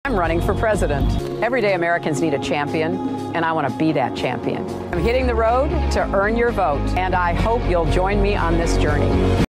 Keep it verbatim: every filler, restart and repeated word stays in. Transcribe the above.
I'm running for president. Everyday Americans need a champion, and I want to be that champion. I'm hitting the road to earn your vote, and I hope you'll join me on this journey.